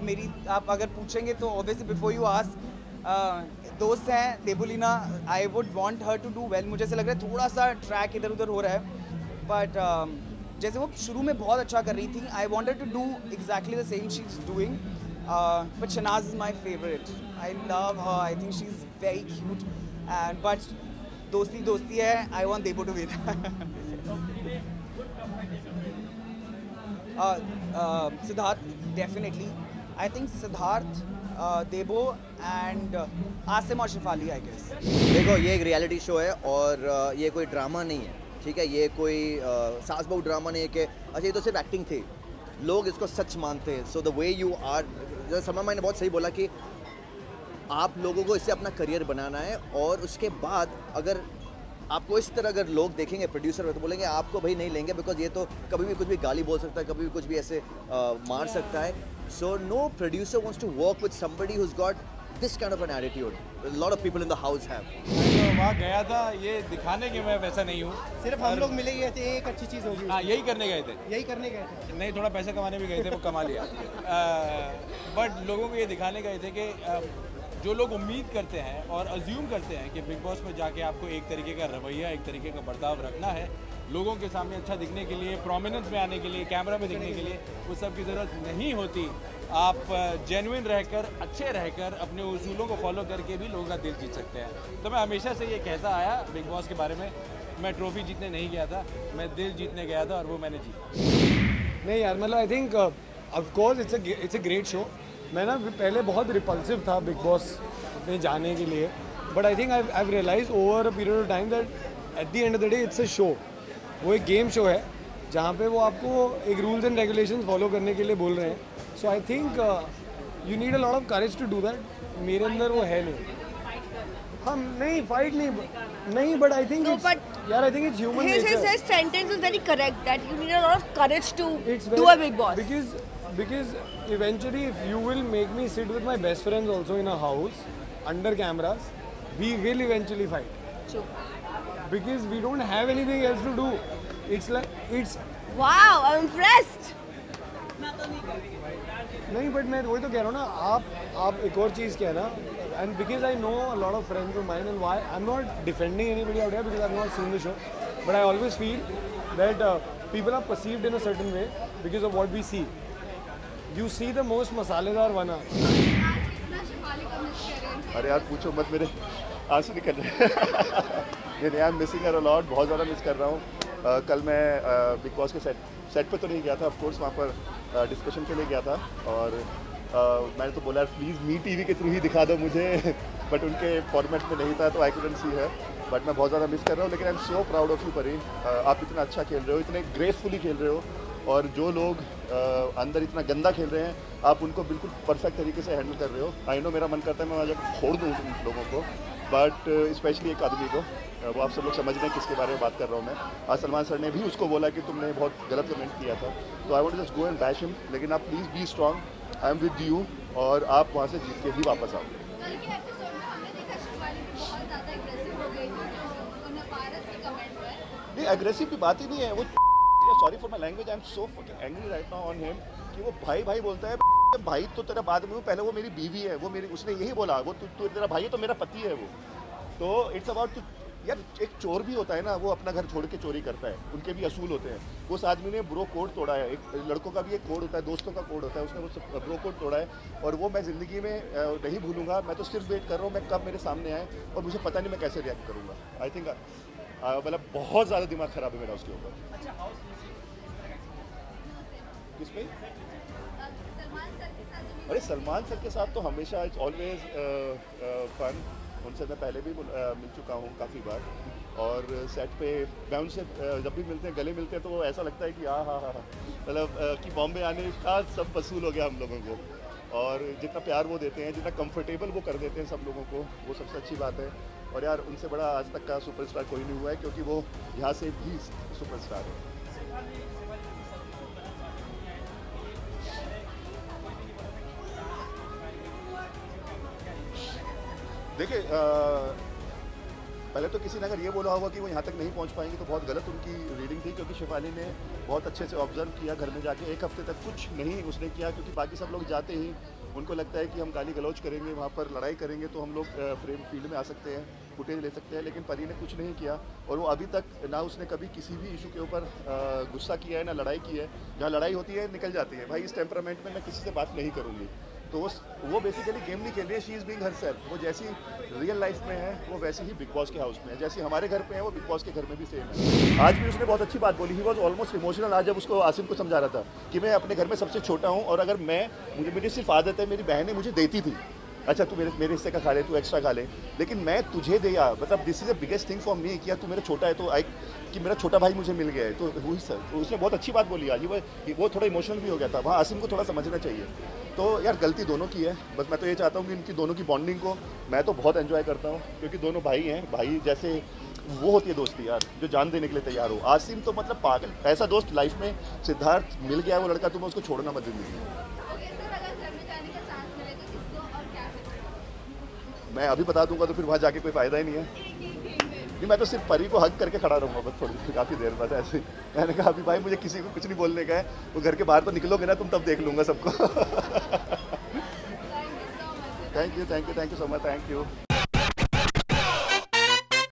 मेरी आप अगर पूछेंगे तो ऑब्वियसली बिफोर यू आस्क, दोस्त हैं Debolina, I would want her to do well. मुझे ऐसा लग रहा है थोड़ा सा ट्रैक इधर उधर हो रहा है, बट जैसे वो शुरू में बहुत अच्छा कर रही थी, I wanted to do exactly the same she is doing, but Shehnaaz is my favourite. I love her, I think she is very cute and but दोस्ती दोस्ती है, I want Debo to win. Siddharth definitely, I think Siddharth, Debo and Asim और Shifali I guess. देखो ये एक reality show है और ये कोई ड्रामा नहीं है, ठीक है। ये कोई सास बहू ड्रामा नहीं है कि अच्छा ये तो सिर्फ एक्टिंग थी, लोग इसको सच मानते हैं। So the way you are, जैसे सलमान भाई ने बहुत सही बोला कि आप लोगों को इससे अपना करियर बनाना है, और उसके बाद अगर आपको इस तरह अगर लोग देखेंगे प्रोड्यूसर तो बोलेंगे आपको भाई नहीं लेंगे, बिकॉज ये तो कभी भी कुछ भी गाली बोल सकता है, कभी भी कुछ भी ऐसे मार सकता है। So no producer wants to work with somebody who has got this kind of an attitude. A lot of people in the house have. तो वहाँ गया था ये दिखाने कि मैं वैसा नहीं हूँ, सिर्फ हम लोग मिले गए थे, एक अच्छी चीज़ होगी। हाँ यही करने गए थे, यही करने गए थे। नहीं थोड़ा पैसा कमाने भी गए थे, वो कमा लिया। बट लोगों को ये दिखाने गए थे कि जो लोग उम्मीद करते हैं और अज्यूम करते हैं कि बिग बॉस में जाके आपको एक तरीके का रवैया, एक तरीके का बर्ताव रखना है, लोगों के सामने अच्छा दिखने के लिए, प्रोमिनेंस में आने के लिए, कैमरा में दिखने के लिए, उस सब की ज़रूरत नहीं होती। आप जेन्युइन रहकर, अच्छे रहकर, अपने उसूलों को फॉलो करके भी लोगों का दिल जीत सकते हैं। तो मैं हमेशा से ये कहता आया बिग बॉस के बारे में, मैं ट्रॉफी जीतने नहीं गया था, मैं दिल जीतने गया था और वो मैंने जीता। नहीं यार, मतलब I think of course it's a great show. मैं ना पहले बहुत रिपल्सिव था बिग बॉस में जाने के लिए, but I think I realise over a period of time that at the end of the day it's a show. वो एक गेम शो है जहाँ पे वो आपको एक रूल्स एंड रेगुलेशंस फॉलो करने के लिए बोल रहे हैं। So I think you need a lot of courage to do that. मेरे अंदर वो है नहीं। हम नहीं फाइट नहीं बट आई थिंक यार I think it's human nature. His sentence is very correct that you need a lot of courage to do a big boss. Because eventually if you will make me sit with my best friends also in a house under cameras, we will eventually fight. True. Because we don't have anything else to do. It's like it's Wow, I'm impressed. नहीं but मैं वही तो कह रहा हूँ ना, आप एक और चीज़ क्या है ना, and because I know a lot of friends of mine and why I'm not defending anybody out here because I've not seen the show, but I always feel that people are perceived in a certain way because of what we see. You see the most मसालेदार बना। अरे यार पूछो मत, मेरे आंसू निकल रहे हैं। नहीं, I am missing her a lot, बहुत ज़्यादा मिस कर रहा हूँ। कल मैं बिग बॉस के सेट पे तो नहीं गया था, ऑफ कोर्स वहाँ पर डिस्कशन के लिए गया था, और मैंने तो बोला प्लीज़ मी टीवी के थ्रू ही दिखा दो मुझे, बट उनके फॉर्मेट में नहीं था तो आई कुडंट सी है। बट मैं बहुत ज़्यादा मिस कर रहा हूँ, लेकिन I am so proud of you Pari. आप इतना अच्छा खेल रहे हो, इतने ग्रेसफुली खेल रहे हो, और जो लोग अंदर इतना गंदा खेल रहे हैं आप उनको बिल्कुल परफेक्ट तरीके से हैंडल कर रहे हो। आई नो मेरा मन करता है मैं वहाँ जाकर फोड़ दूँ उन लोगों को, बट स्पेशली एक आदमी को, वो आप सब लोग समझ रहे हैं किसके बारे में बात कर रहा हूँ मैं। आज सलमान सर ने भी उसको बोला कि तुमने बहुत गलत कमेंट किया था, तो I want to just go and bash him, लेकिन आप please be strong, I am with you, और आप वहाँ से जीत के ही वापस आओ। नहीं एग्रेसिव की बात ही नहीं है वो, sorry for my language, I am so fucking angry right now on him कि वो भाई भाई बोलता है। भाई तो तेरा बाद में, पहले वो मेरी बीवी है, वो मेरी, उसने यही बोला, वो तू तेरा भाई है तो मेरा पति है वो। तो इट्स अबाउट यार, एक चोर भी होता है ना, वो अपना घर छोड़ के चोरी करता है, उनके भी असूल होते हैं। उस आदमी ने ब्रो कोड तोड़ा है, एक लड़कों का भी एक कोड होता है, दोस्तों का कोड होता है, उसने वो ब्रो कोड तोड़ा है, और वो मैं ज़िंदगी में नहीं भूलूंगा। मैं तो सिर्फ वेट कर रहा हूँ मैं कब मेरे सामने आए, और मुझे पता नहीं मैं कैसे रिएक्ट करूँगा। आई थिंक मतलब बहुत ज़्यादा दिमाग ख़राब है मेरा उसके ऊपर। किस पे? अरे सलमान सर के साथ तो हमेशा इट्स ऑलवेज फन। उनसे मैं पहले भी मिल चुका हूँ काफ़ी बार, और सेट पे मैं उनसे जब भी मिलते हैं, गले मिलते हैं, तो वो ऐसा लगता है कि हाँ मतलब कि बॉम्बे आने का सब वसूल हो गया हम लोगों को। और जितना प्यार वो देते हैं, जितना कंफर्टेबल वो कर देते हैं सब लोगों को, वो सबसे अच्छी बात है। और यार उनसे बड़ा आज तक का सुपरस्टार कोई नहीं हुआ है, क्योंकि वो यहाँ से भी सुपरस्टार है। देखिए पहले तो किसी ने अगर ये बोला होगा कि वो यहाँ तक नहीं पहुँच पाएंगे तो बहुत गलत उनकी रीडिंग थी, क्योंकि शिफाली ने बहुत अच्छे से ऑब्जर्व किया घर में जाके। एक हफ्ते तक कुछ नहीं उसने किया, क्योंकि बाकी सब लोग जाते ही उनको लगता है कि हम गाली गलौज करेंगे, वहाँ पर लड़ाई करेंगे तो हम लोग फ्रेम फील्ड में आ सकते हैं, फुटेज ले सकते हैं, लेकिन परी ने कुछ नहीं किया और वो अभी तक ना उसने कभी किसी भी इशू के ऊपर गुस्सा किया है ना लड़ाई की है। जहाँ लड़ाई होती है निकल जाती है। भाई इस टेम्परामेंट में मैं किसी से बात नहीं करूँगी। तो वो बेसिकली गेम नहीं खेल रही है, शी इज़ बीइंग हरसेल्फ। वो जैसी रियल लाइफ में है वो वैसे ही बिग बॉस के हाउस में है, जैसी हमारे घर पे है वो बिग बॉस के घर में भी सेम है। आज भी उसने बहुत अच्छी बात बोली, ही वॉज ऑलमोस्ट इमोशनल आज जब उसको आसिम को समझा रहा था कि मैं अपने घर में सबसे छोटा हूँ और अगर मेरी सिर्फ आदत है, मेरी बहनें मुझे देती थी, अच्छा तू मेरे हिस्से का खा ले, तू एक्स्ट्रा खा ले, लेकिन मैं तुझे दिया, मतलब this is the biggest thing for me कि तू मेरा छोटा है तो कि मेरा छोटा भाई मुझे मिल गया है। तो वही सर, तो उसने बहुत अच्छी बात बोली आज। वो थोड़ा इमोशनल भी हो गया था, वहाँ आसिम को थोड़ा समझना चाहिए। तो यार गलती दोनों की है, बस मैं तो ये चाहता हूँ कि इनकी दोनों की बॉन्डिंग को मैं तो बहुत एंजॉय करता हूँ, क्योंकि दोनों भाई हैं। भाई जैसे वो होती है दोस्ती यार, जो जान देने के लिए तैयार हो। आसिम तो मतलब पागल, ऐसा दोस्त लाइफ में सिद्धार्थ मिल गया है वो लड़का, तुम्हें उसको छोड़ना मत जिंदगी। मैं अभी बता दूंगा तो फिर वहाँ जाके कोई फ़ायदा ही नहीं है। नहीं, मैं तो सिर्फ परी को हक करके खड़ा रहूँगा बस थोड़ी काफ़ी देर बाद ऐसे। मैंने कहा अभी भाई मुझे किसी को कुछ नहीं बोलने का है, वो घर के बाहर तो निकलोगे ना तुम, तब देख लूँगा सबको। Thank you so much, thank you.